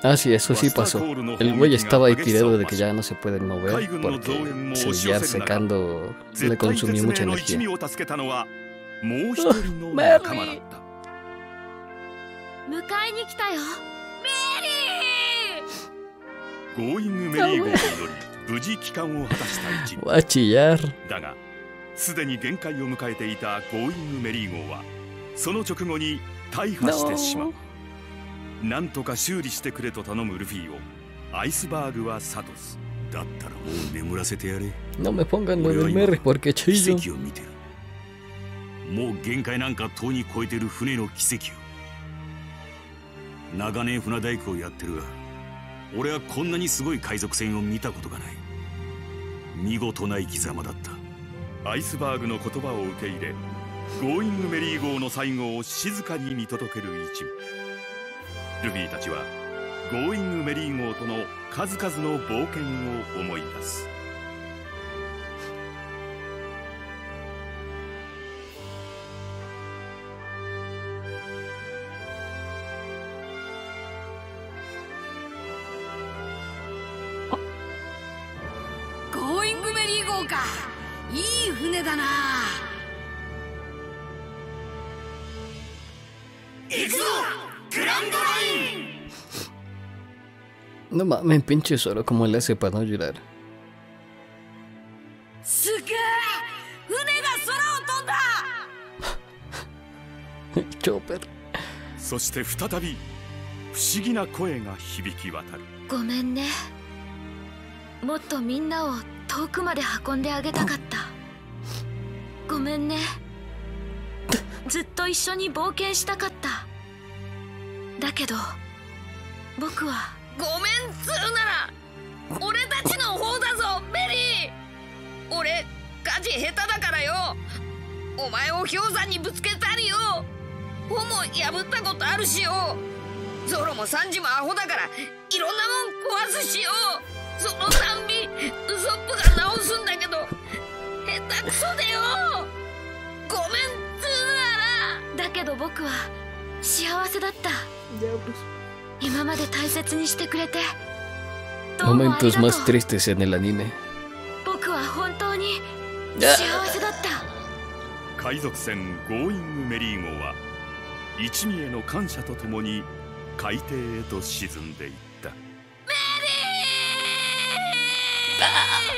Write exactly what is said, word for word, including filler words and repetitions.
Ah, sí, eso sí pasó. El güey estaba ahí tirado de que ya no se pueden mover porque seguir secando le consumió mucha energía. ¡Oh, Merry! 迎えに来たよ。メリー。 ゴーイングメリー号により無事帰還を果たした一味。 Va a chillar. だが、すでに限界を迎えていたゴーイングメリー号はその直後に大破してしまう。なんとか修理してくれと頼むルフィをアイスバーグは諭す。だったらもう眠らせてやれ。 No me pongan lo del Merry porque chillo. 奇跡を見てる。もう限界なんかとうに超えてる船の奇跡を。長年船大工をやってるが、俺はこんなにすごい海賊船を見たことがない。見事な生き様だった。アイスバーグの言葉を受け入れ、ゴーイングメリー号の最後を静かに見届ける一味。ルフィたちはゴーイングメリー号との数々の冒険を思い出す。 ゴーイングメリー号か。いい船だな。行くぞ、グランドライン。 No mames, pinche solo como le hace para no llorar. すげえ、船が空を飛んだ。 チョーペル。 そして再び不思議な声が響き渡る。 ごめんね。もっとみんなを遠くまで運んであげたかった。ごめんね。ずっと一緒に冒険したかった。だけど僕はごめんっつうなら俺たちの方だぞ、メリー。俺火事下手だからよ。お前を氷山にぶつけたりよ。帆も破ったことあるしよ。ゾロもサンジもアホだからいろんなもん壊すしよ。そのたんびウソップが直すんだけど下手くそでよ。ごめんっつうなら。だけど僕は幸せだった。今まで大切にしてくれてどうもありがとう。 Momentos más tristes en el anime. 僕は本当に幸せだった。 海賊船ゴーイングメリー号は一味への感謝とともに海底へと沈んでいった。 メリー。